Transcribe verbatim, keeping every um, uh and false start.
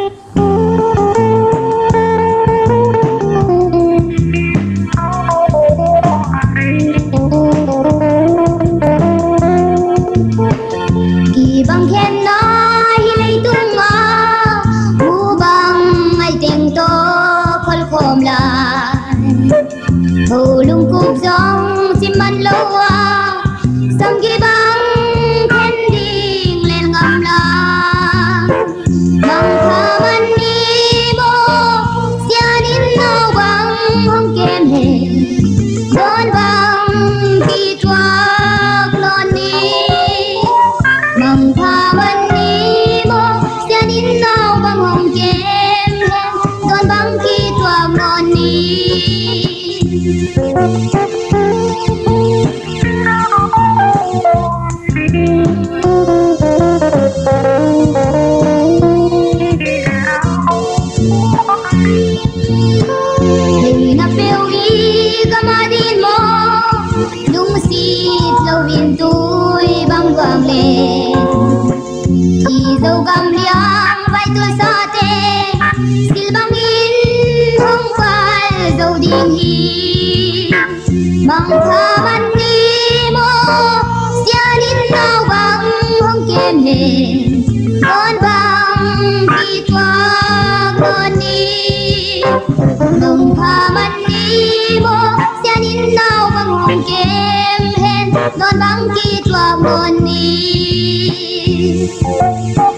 kỳ bằng khen nói lấy tung ngõ mu bằng ai tiếng to khol khom lại hồ lung cục giông chim man lâu à sông kỳ bằng khen đình lên ngầm la bằng thơ man đi mô gia đình nào bằng không kém hề đón bằng kỳ toạc lon đi bằng thơ man đi mô gia đình nào bằng không kém hề đón bằng kỳ toạc lon đi hình na peo đi kamadin mo nung sit lâu viên tôi băng vàng lên thì dâu gam liang vai tôi sa tê sil băng in không phải dâu đình hi bằng thơ man đi mô gia đình nào bằng không kém hề con bằng khi toạc con đi bằng thơ man đi mô gia đình nào bằng không kém hề con bằng khi toạc con đi